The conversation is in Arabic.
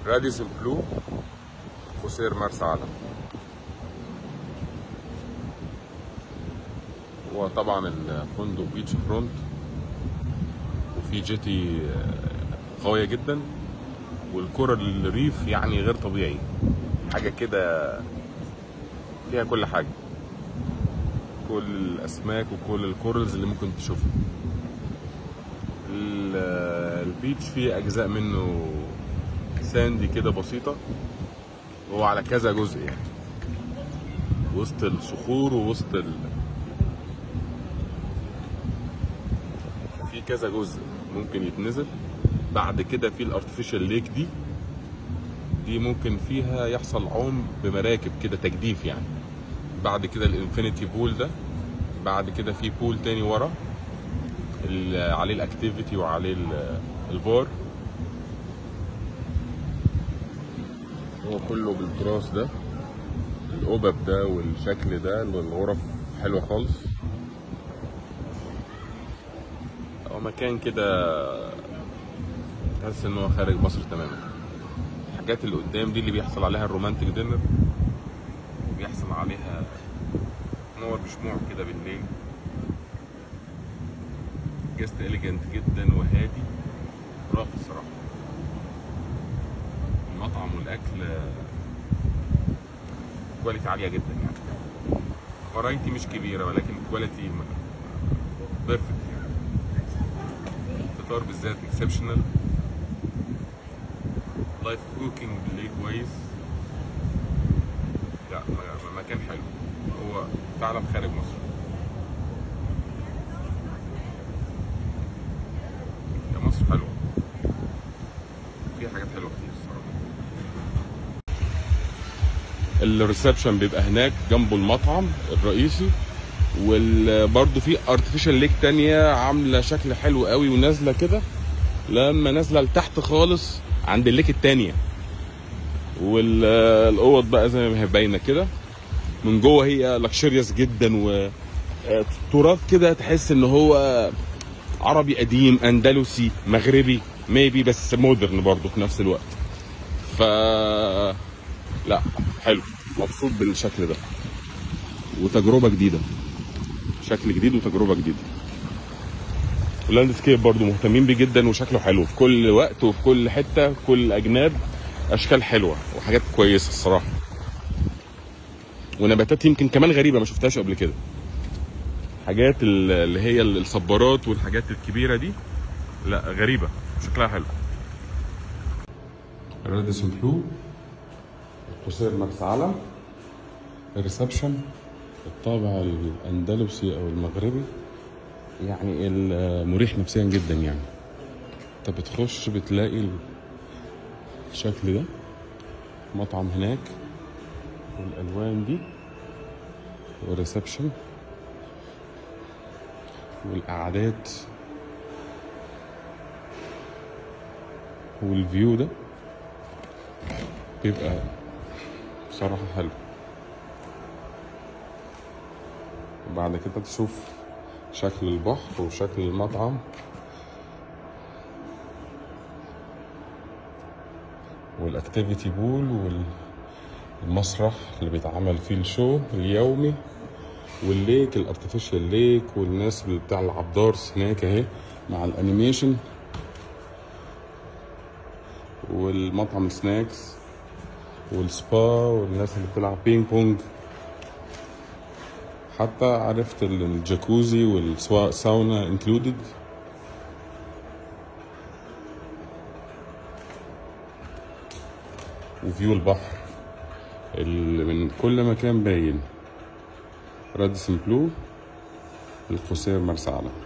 راديسون بلو قصير مرسى علم. وطبعا الفندق بيتش فرونت، وفي جيتي قوية جدا، والكورال الريف يعني غير طبيعي، حاجة كده فيها كل حاجة، كل الأسماك وكل الكورالز اللي ممكن تشوفها. البيتش فيه أجزاء منه ساندي كده بسيطة، وهو على كذا جزء يعني، وسط الصخور ووسط في كذا جزء ممكن يتنزل. بعد كده في الارتفيشال ليك دي ممكن فيها يحصل عوم بمراكب كده تجديف يعني. بعد كده الانفينيتي بول ده، بعد كده في بول تاني ورا عليه الاكتيفيتي وعليه البار. هو كله بالتراث ده، القبب ده والشكل ده، الغرف حلوه خالص. هو مكان كده تحس ان هو خارج مصر تماما. الحاجات اللي قدام دي اللي بيحصل عليها الرومانتك دينر، بيحصل عليها نور بشموع كده بالليل. جست اليجنت جدا وهادي راقي الصراحه. المطعم والاكل كواليتي عاليه جدا يعني. فرايتي مش كبيره ولكن كواليتي بيرفكت يعني. الفطار بالذات اكسبشنال. لايف كوكينج بالليل كويس. لا مكان حلو، هو فعلا خارج مصر. يا مصر حلوه، فيها حاجات حلوه كتير الصراحه. الريسبشن بيبقى هناك جنبه المطعم الرئيسي، وبرده في ارتفيشال ليك تانية عامله شكل حلو قوي ونازله كده، لما نازله لتحت خالص عند الليك التانية. والاوض بقى زي ما هي باينه كده من جوه، هي لكشريوس جدا وتراث كده، تحس ان هو عربي قديم اندلسي مغربي ميبي، بس مودرن برضه في نفس الوقت. ف لا حلو، مبسوط بالشكل ده، وتجربه جديده، شكل جديد وتجربه جديده. واللاند سكيب برضه مهتمين بيه جدا، وشكله حلو في كل وقت وفي كل حته، في كل اجناب اشكال حلوه وحاجات كويسه الصراحه. ونباتات يمكن كمان غريبه ما شفتهاش قبل كده، حاجات اللي هي الصبارات والحاجات الكبيره دي، لا غريبه شكلها حلو. راديسون بلو قصير مرسى علم. الريسبشن الطابع الاندلسي او المغربي يعني، مريح نفسيا جدا يعني. انت بتخش بتلاقي الشكل ده، مطعم هناك والالوان دي، والريسبشن والقعدات والفيو ده بيبقى بصراحة حلو. وبعد كده تشوف شكل البحر وشكل المطعم والاكتيفيتي بول والمسرح اللي بيتعمل فيه الشو اليومي، والليك الارتفيشال ليك، والناس اللي بتاع العبدارس هناك اهي مع الانيميشن، والمطعم سناكس والسبا، والناس اللي بتلعب بينج بونج. حتى عرفت الجاكوزي والساونا انكلودد. وفيو البحر اللي من كل مكان باين. راديسون بلو القصير مرسى علم.